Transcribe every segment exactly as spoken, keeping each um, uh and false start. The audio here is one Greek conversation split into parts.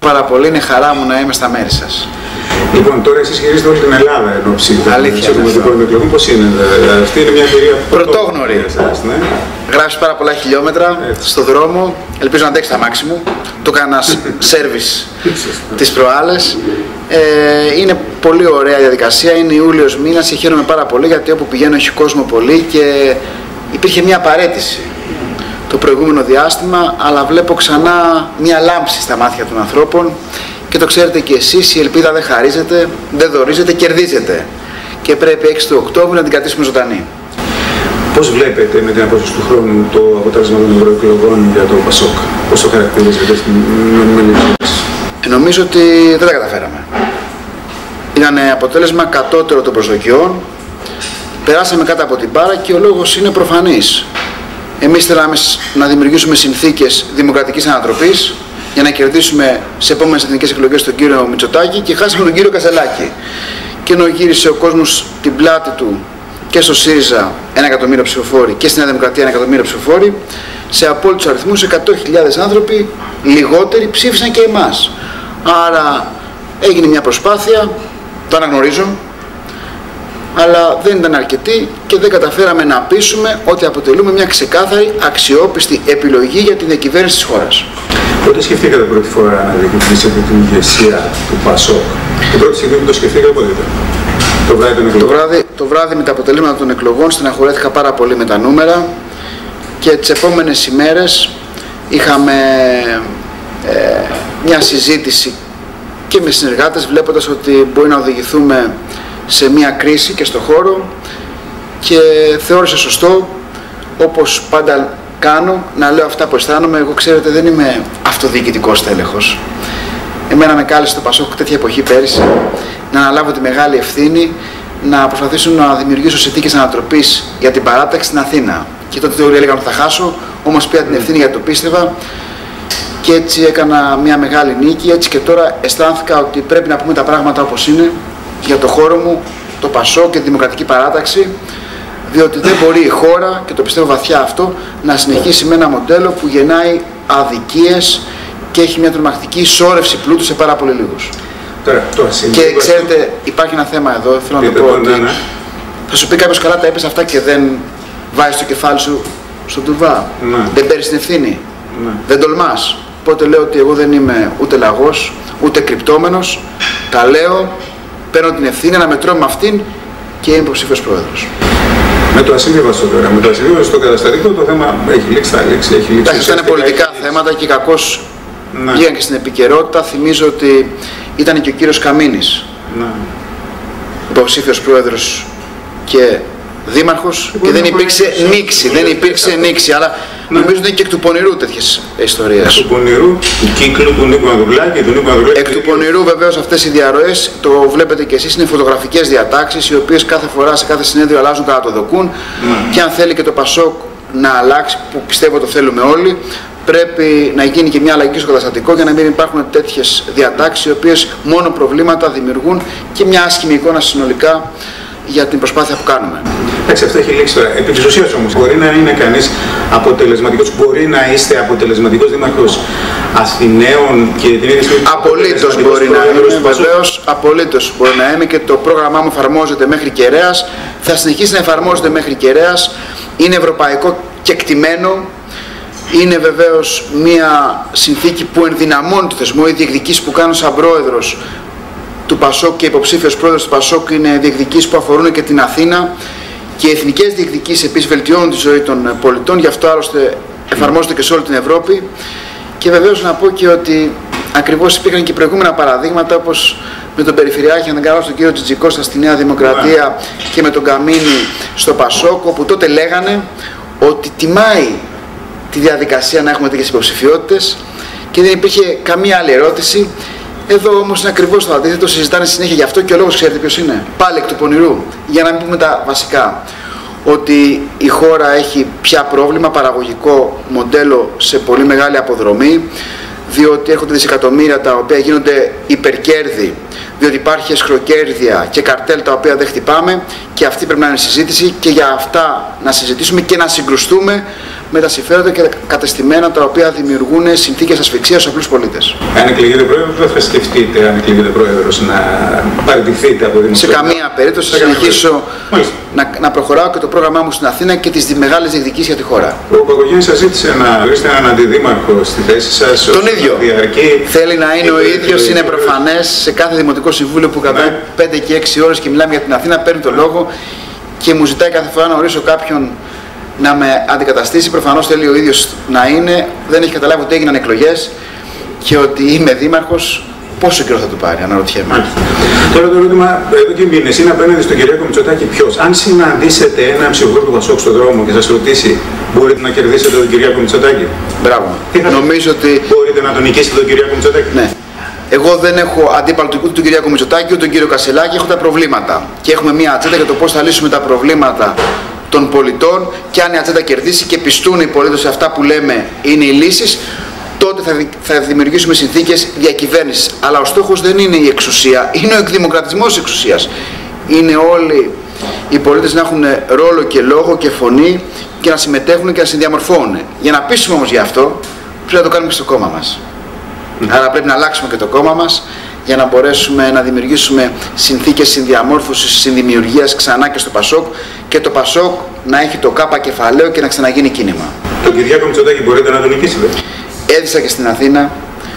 Πάρα πολύ, είναι χαρά μου να είμαι στα μέρη σας. Λοιπόν, τώρα εσείς χειρίζετε όλη την Ελλάδα εν ώψη των δημοτικών εκλογών. Πώς είναι, αυτή είναι μια εμπειρία πρωτόγνωρη. Ναι. Γράψει πάρα πολλά χιλιόμετρα έτσι. Στο δρόμο. Ελπίζω να αντέξει τα μάξι μου. Το έκανα σέρβις τις προάλλες. Ε, είναι πολύ ωραία διαδικασία. Είναι Ιούλιος μήνας και χαίρομαι πάρα πολύ γιατί όπου πηγαίνω έχει κόσμο πολύ και υπήρχε μια παραίτηση το προηγούμενο διάστημα, αλλά βλέπω ξανά μια λάμψη στα μάτια των ανθρώπων. Και το ξέρετε και εσείς, η ελπίδα δεν χαρίζεται, δεν δωρίζεται, κερδίζεται. Και πρέπει έξι του Οκτώβρη να την κρατήσουμε ζωντανή. Πώς βλέπετε με την απόσταση του χρόνου το αποτέλεσμα των ευρωεκλογών για το ΠΑΣΟΚ, πώς το χαρακτηρίζετε στην μελέτη? Νομίζω ότι δεν τα καταφέραμε. Ήταν αποτέλεσμα κατώτερο των προσδοκιών, περάσαμε κάτω από την μπάρα και ο λόγος είναι προφανής. Εμείς θέλαμε να δημιουργήσουμε συνθήκες δημοκρατικής ανατροπής, για να κερδίσουμε σε επόμενες εθνικές εκλογές τον κύριο Μητσοτάκη και χάσαμε τον κύριο Κασελάκη. Και ενώ γύρισε ο κόσμος την πλάτη του και στο ΣΥΡΙΖΑ ένα εκατομμύριο ψηφοφόροι και στη Νέα Δημοκρατία ένα εκατομμύριο ψηφοφόροι, σε απόλυτους αριθμούς εκατό χιλιάδες άνθρωποι λιγότεροι ψήφισαν και εμάς. Άρα έγινε μια προσπάθεια, το αναγνωρίζω, αλλά δεν ήταν αρκετή και δεν καταφέραμε να πείσουμε ότι αποτελούμε μια ξεκάθαρη αξιόπιστη επιλογή για την διακυβέρνηση της χώρας. Πότε σκεφτήκατε πρώτη φορά να διεκδικήσετε την ηγεσία του ΠΑΣΟΚ? Η πρώτη στιγμή που το σκεφτήκατε πότε ήταν? Το βράδυ των εκλογών. Το βράδυ, το βράδυ με τα αποτελέσματα των εκλογών στεναχωρέθηκα πάρα πολύ με τα νούμερα και τις επόμενες ημέρες είχαμε ε, μια συζήτηση και με συνεργάτες βλέποντας ότι μπορεί να οδηγηθούμε σε μια κρίση και στο χώρο και θεώρησα σωστό, όπως πάντα κάνω, να λέω αυτά που αισθάνομαι. Εγώ, ξέρετε, δεν είμαι αυτοδιοικητικός τέλεχος. Εμένα με κάλεσε το ΠΑΣΟΚ τέτοια εποχή πέρυσι να αναλάβω τη μεγάλη ευθύνη να προσπαθήσω να δημιουργήσω συνθήκες ανατροπής για την παράταξη στην Αθήνα. Και τότε όλοι έλεγαν ότι θα χάσω, όμως πήρα την ευθύνη γιατί το πίστευα και έτσι έκανα μια μεγάλη νίκη. Έτσι και τώρα αισθάνθηκα ότι πρέπει να πούμε τα πράγματα όπως είναι για το χώρο μου, το ΠΑΣΟΚ και τη Δημοκρατική Παράταξη, διότι δεν μπορεί η χώρα, και το πιστεύω βαθιά αυτό, να συνεχίσει με ένα μοντέλο που γεννάει αδικίες και έχει μια τρομακτική σώρευση πλούτου σε πάρα πολύ λίγους. Τώρα, τώρα, και ξέρετε, υπάρχει ένα θέμα εδώ, θέλω να το πω ότι ναι. Θα σου πει κάποιος καλά τα είπες αυτά και δεν βάζεις το κεφάλι σου στον τουρβά, ναι. Δεν παίρνεις την ευθύνη, ναι. Δεν τολμάς. Οπότε λέω ότι εγώ δεν είμαι ούτε λαγός, ούτε κρυπτόμενος, τα λέω, παίρνω την ευθύνη να μετρώ με αυτήν και είμαι υποψήφιος πρόεδρος. Με το ασύμβιβαστο τώρα, με το ασύμβιβαστο στο καταστατικό το θέμα έχει λήξει, θα λήξει, έχει λήξει. Αυτά είναι πολιτικά θέματα και κακώς ναι. Βγήκαν και στην επικαιρότητα. Θυμίζω ότι ήταν και ο κύριος Καμίνης, ναι. Υποψήφιος πρόεδρος και δήμαρχος και δεν υπήρξε νήξη, δεν υπήρξε νήξη, αλλά ναι. Νομίζω ότι είναι και εκ του πονηρού τέτοιες ιστορίες. Εκ του πονηρού, του κύκλου του Νίκου Ανδρουλάκη, του Νίκου Ανδρουλάκη. Εκ του πονηρού βεβαίως αυτές οι διαρροές, το βλέπετε και εσείς, είναι φωτογραφικές διατάξεις οι οποίες κάθε φορά σε κάθε συνέδριο αλλάζουν κατά το δοκούν ναι. Και αν θέλει και το ΠΑΣΟΚ να αλλάξει, που πιστεύω το θέλουμε όλοι, πρέπει να γίνει και μια αλλαγή στο καταστατικό για να μην υπάρχουν τέτοιες διατάξεις οι οποίες μόνο προβλήματα δημιουργούν και μια άσχημη εικόνα συνολικά για την προσπάθεια που κάνουμε. Εντάξει, αυτό έχει λήξει τώρα. Επί της ουσίας όμως, μπορεί να είναι κανείς αποτελεσματικός, μπορεί να είστε αποτελεσματικός δήμαρχος Αθηναίων και την ίδια στιγμή. Απολύτως μπορεί να είμαι, βεβαίως, απολύτως μπορεί να είμαι και το πρόγραμμά μου εφαρμόζεται μέχρι Κεραίας, θα συνεχίσει να εφαρμόζεται μέχρι Κεραίας, είναι ευρωπαϊκό κεκτημένο. Είναι βεβαίως μια συνθήκη που ενδυναμώνει το θεσμό. Οι διεκδικήσεις που κάνω σαν πρόεδρος του ΠΑΣΟΚ και υποψήφιος πρόεδρος του ΠΑΣΟΚ είναι διεκδικήσεις που αφορούν και την Αθήνα και οι εθνικές διεκδικήσεις επίσης βελτιώνουν τη ζωή των πολιτών, γι' αυτό άλλωστε εφαρμόζονται και σε όλη την Ευρώπη. Και βεβαίως να πω και ότι ακριβώς υπήρχαν και προηγούμενα παραδείγματα, όπως με τον Περιφερειάρχη, αν δεν κάνω, τον κύριο Τζιτζικώστα στη Νέα Δημοκρατία και με τον Καμίνη στο ΠΑΣΟΚ, όπου τότε λέγανε ότι τιμάει τη διαδικασία να έχουμε τέτοιες υποψηφιότητες και δεν υπήρχε καμία άλλη ερώτηση. Εδώ όμως είναι ακριβώς το αντίθετο, συζητάνε συνέχεια γι' αυτό και ο λόγος ξέρετε ποιος είναι. Πάλι εκ του πονηρού, για να μην πούμε τα βασικά. Ότι η χώρα έχει πια πρόβλημα, παραγωγικό μοντέλο σε πολύ μεγάλη αποδρομή, διότι έρχονται δισεκατομμύρια τα οποία γίνονται υπερκέρδη, διότι υπάρχει εσχροκέρδεια και καρτέλ τα οποία δεν χτυπάμε και αυτή πρέπει να είναι συζήτηση και για αυτά να συζητήσουμε και να συγκρουστούμε με τα συμφέροντα και τα κατεστημένα τα οποία δημιουργούν συνθήκες ασφυξίας στους απλούς πολίτες. Αν εκλεγείτε πρόεδρος, δεν θα σκεφτείτε, αν εκλεγείτε πρόεδρος, να παραιτηθείτε από δημοσιογραφία? Σε καμία περίπτωση θα συνεχίσω να, να προχωράω και το πρόγραμμά μου στην Αθήνα και τις μεγάλες διεκδικήσεις για τη χώρα. Ο Παγκογέννης σας ζήτησε να ορίσετε έναν αντιδήμαρχο στη θέση σας. Τον ίδιο. Διαρκή. Θέλει να είναι ο ίδιος, είναι προφανές. Σε κάθε δημοτικό συμβούλιο που κρατάει ναι. πέντε και έξι ώρες και μιλάμε για την Αθήνα, παίρνει το λόγο και μου ζητάει κάθε φορά να ορίσω κάποιον να με αντικαταστήσει. Προφανώς θέλει ο ίδιος να είναι. Δεν έχει καταλάβει ότι έγιναν εκλογές και ότι είμαι δήμαρχος. Πόσο καιρό θα του πάρει, αναρωτιέμαι. Μάλιστα. Τώρα το ερώτημα εδώ και μήνες είναι απέναντι στον Κυριάκο Μητσοτάκη ποιος. Αν συναντήσετε έναν ψηφοφόρο του Πασόκ στον δρόμο και σας ρωτήσει, μπορείτε να κερδίσετε τον Κυριάκο Μητσοτάκη? Μπράβο. Νομίζω ότι. Μπορείτε να τον νικήσετε τον Κυριάκο Μητσοτάκη? Ναι. Εγώ δεν έχω αντίπαλο ούτε τον Κυριάκο Μητσοτάκη ούτε τον κύριο Κασελάκη, έχω τα προβλήματα. Και έχουμε μία ατζέντα για το πώς θα λύσουμε τα προβλήματα των πολιτών και αν η ατζέντα κερδίσει και πιστούν οι πολίτες σε αυτά που λέμε είναι οι λύσεις, τότε θα, θα δημιουργήσουμε συνθήκες διακυβέρνησης. Αλλά ο στόχος δεν είναι η εξουσία, είναι ο εκδημοκρατισμός της εξουσίας. Είναι όλοι οι πολίτες να έχουν ρόλο και λόγο και φωνή και να συμμετέχουν και να συνδιαμορφώνουν. Για να πείσουμε όμως γι' αυτό, πρέπει να το κάνουμε και στο κόμμα μας. Mm. Άρα πρέπει να αλλάξουμε και το κόμμα μας για να μπορέσουμε να δημιουργήσουμε συνθήκες συνδιαμόρφωσης, συνδημιουργίας ξανά και στο Πασόκ και το Πασόκ να έχει το κάπα κεφαλαίο και να ξαναγίνει κίνημα. Τον Κυριάκο Μητσοτάκη μπορείτε να τον νικήσετε? Έδειξα και στην Αθήνα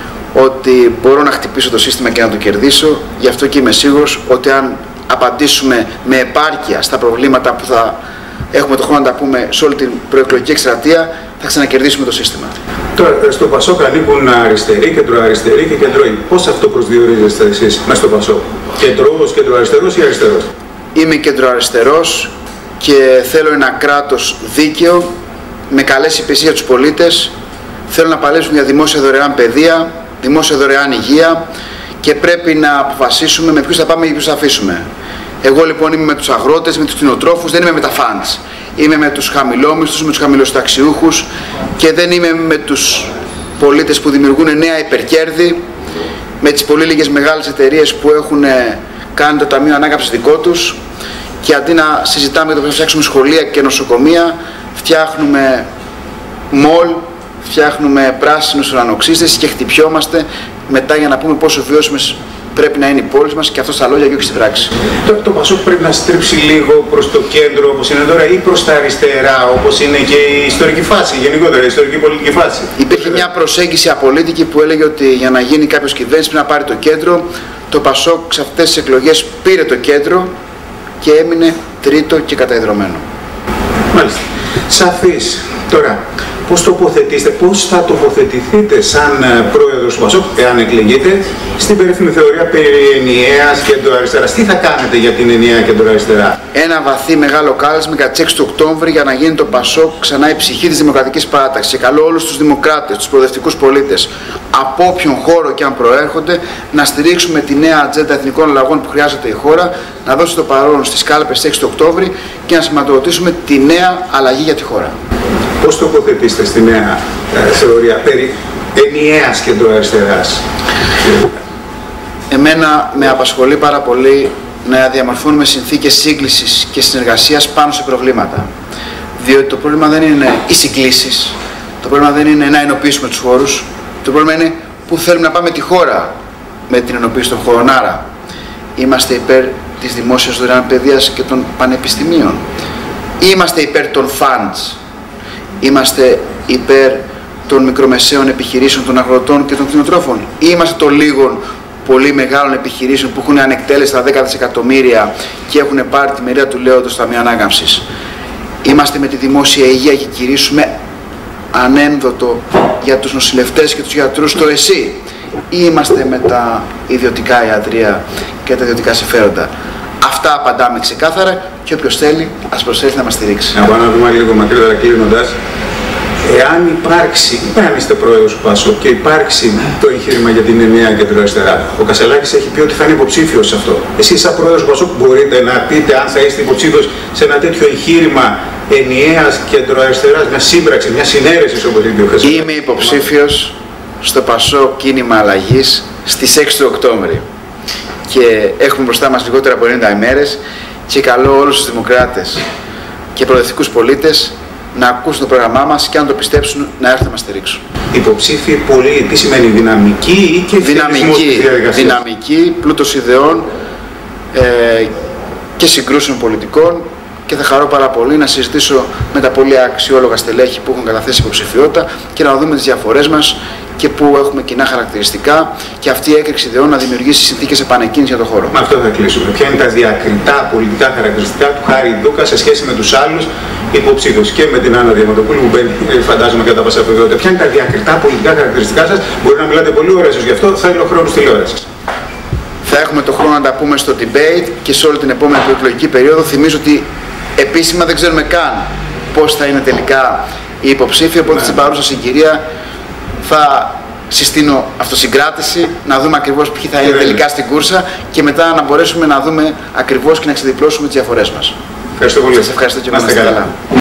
ότι μπορώ να χτυπήσω το σύστημα και να το κερδίσω, γι' αυτό και είμαι σίγουρος ότι αν απαντήσουμε με επάρκεια στα προβλήματα που θα έχουμε το χρόνο να τα πούμε σε όλη την προεκλογική εκστρατεία, θα ξανακερδίσουμε το σύστημα. Τώρα, στο Πασόκ ανήκουν αριστεροί, κεντροαριστεροί και κεντρώοι. Πώς αυτό προσδιορίζεστε εσείς μέσα στο Πασόκ? Κεντρός, κεντροαριστερός ή αριστερός? Είμαι κεντροαριστερός και θέλω ένα κράτος δίκαιο, με καλές υπηρεσίες για τους πολίτες. Θέλω να παλέψουμε για δημόσια δωρεάν παιδεία, δημόσια δωρεάν υγεία και πρέπει να αποφασίσουμε με ποιους θα πάμε και ποιους θα αφήσουμε. Εγώ λοιπόν είμαι με τους αγρότες, με τους κτηνοτρόφους, δεν είμαι με τα φαντς. Είμαι με τους χαμηλόμισθους, με τους χαμηλοσταξιούχους και δεν είμαι με τους πολίτες που δημιουργούν νέα υπερκέρδη, με τις πολύ λίγες μεγάλες εταιρείες που έχουν κάνει το Ταμείο Ανάκαμψης δικό τους και αντί να συζητάμε για το πώς θα φτιάξουμε σχολεία και νοσοκομεία, φτιάχνουμε μολ, φτιάχνουμε πράσινους ουρανοξύστες και χτυπιόμαστε μετά για να πούμε πόσο βιώσιμες πρέπει να είναι οι πόλεις μας και αυτό στα λόγια και όχι στη πράξη. Το, το Πασόκ πρέπει να στρίψει λίγο προς το κέντρο όπως είναι τώρα ή προς τα αριστερά όπως είναι και η ιστορική φάση, γενικότερα η ιστορική πολιτική φάση? Υπήρχε μια προσέγγιση απολύτικη που έλεγε ότι για να γίνει κάποιος κυβέρνηση πρέπει να πάρει το κέντρο. Το Πασόκ σε αυτές τις εκλογές πήρε το κέντρο και έμεινε τρίτο και καταϊδρωμένο. Μάλιστα. Σαφής. Τώρα, πώς τοποθετήσετε, πώς θα τοποθετηθείτε σαν πρόεδρος του Πασόκ, εάν εκλεγείτε, στην περίφημη θεωρία περί ενιαίας κεντροαριστεράς? Τι θα κάνετε για την ενιαία κεντροαριστερά? Ένα βαθύ μεγάλο κάλεσμα για τις έξι του Οκτώβρη για να γίνει το Πασόκ ξανά η ψυχή της Δημοκρατικής Παράταξης. Και καλώ όλους τους δημοκράτες, τους προοδευτικούς πολίτες, από όποιον χώρο και αν προέρχονται, να στηρίξουμε τη νέα ατζέντα εθνικών αλλαγών που χρειάζεται η χώρα, να δώσει το παρόν στις κάλπες έξι του Οκτώβρη και να σηματοδοτήσουμε τη νέα αλλαγή για τη χώρα. Πώς τοποθετήσετε στη νέα ε, θεωρία περί ενιαίας κεντροαριστεράς? Εμένα με απασχολεί πάρα πολύ να διαμορφώνουμε συνθήκες σύγκλησης και συνεργασίας πάνω σε προβλήματα. Διότι το πρόβλημα δεν είναι οι συγκλήσεις, το πρόβλημα δεν είναι να ενοποιήσουμε τους χώρους, το πρόβλημα είναι πού θέλουμε να πάμε τη χώρα με την ενοποίηση των χώρων. Άρα, είμαστε υπέρ της δημόσιας δωρεάν παιδείας και των πανεπιστημίων. Είμαστε υπέρ των funds. Είμαστε υπέρ των μικρομεσαίων επιχειρήσεων, των αγροτών και των κτηνοτρόφων. Είμαστε των λίγων πολύ μεγάλων επιχειρήσεων που έχουν ανεκτέλεστα δέκα δισεκατομμύρια και έχουν πάρει τη μερίδα του λέοντος στο Ταμείο Ανάκαμψης. Είμαστε με τη δημόσια υγεία και κηρύσουμε ανένδοτο για τους νοσηλευτές και τους γιατρούς το ΕΣΥ. Είμαστε με τα ιδιωτικά ιατρεία και τα ιδιωτικά συμφέροντα. Αυτά απαντάμε ξεκάθαρα και όποιος θέλει ας προσέλθει να μας στηρίξει. Να πάμε να δούμε λίγο μακρύτερα κλείνοντας. Εάν υπάρξει, εάν είστε πρόεδρος του Πασόκ και υπάρξει το εγχείρημα για την ενιαία κεντροαριστερά, ο Κασελάκης έχει πει ότι θα είναι υποψήφιος σε αυτό. Εσείς, σαν πρόεδρος του Πασόκ, μπορείτε να πείτε αν θα είστε υποψήφιος σε ένα τέτοιο εγχείρημα ενιαίας κεντροαριστεράς, μια σύμπραξη, μια συνέρεση όπως είπε ο Κασελάκης? Είμαι υποψήφιος στο Πασόκ Κίνημα Αλλαγής στις έξι του Οκτώβρη. Και έχουμε μπροστά μας λιγότερα από ενενήντα ημέρες και καλώ όλους τους δημοκράτες και προοδευτικούς πολίτες να ακούσουν το πρόγραμμά μας και αν το πιστέψουν να έρθουν να μας στηρίξουν. Υποψήφοι πολλοί, τι σημαίνει δυναμική ή και δυναμική, δυναμική, πλούτος ιδεών ε, και συγκρούσεων πολιτικών, και θα χαρώ πάρα πολύ να συζητήσω με τα πολύ αξιόλογα στελέχη που έχουν καταθέσει υποψηφιότητα και να δούμε τις διαφορές μας και που έχουμε κοινά χαρακτηριστικά και αυτή η έκρηξη ιδεών να δημιουργήσει συνθήκες επανεκκίνησης για τον χώρο. Με αυτό θα κλείσουμε. Ποια είναι τα διακριτά πολιτικά χαρακτηριστικά του Χάρη Ντούκα σε σχέση με τους άλλους υποψήφιους και με την Άννα Διαμαντοπούλου που μπαίνει, φαντάζομαι, κατά πάσα πιθανότητα. Ποια είναι τα διακριτά πολιτικά χαρακτηριστικά σας? Μπορεί να μιλάτε πολύ ωραία σας γι' αυτό, θέλω χρόνο τηλεόρασης. Θα έχουμε το χρόνο να τα πούμε στο debate και σε όλη την επόμενη προεκλογική περίοδο. Θυμίζω ότι επίσημα δεν ξέρουμε καν πώς θα είναι τελικά η υποψήφια, οπότε ναι. Στην παρούσα συγκυρία θα συστήνω αυτοσυγκράτηση, να δούμε ακριβώς ποιοι θα είναι ναι, τελικά στην κούρσα και μετά να μπορέσουμε να δούμε ακριβώς και να ξεδιπλώσουμε τις διαφορές μας. Ευχαριστώ πολύ. Σας ευχαριστώ και εμάς.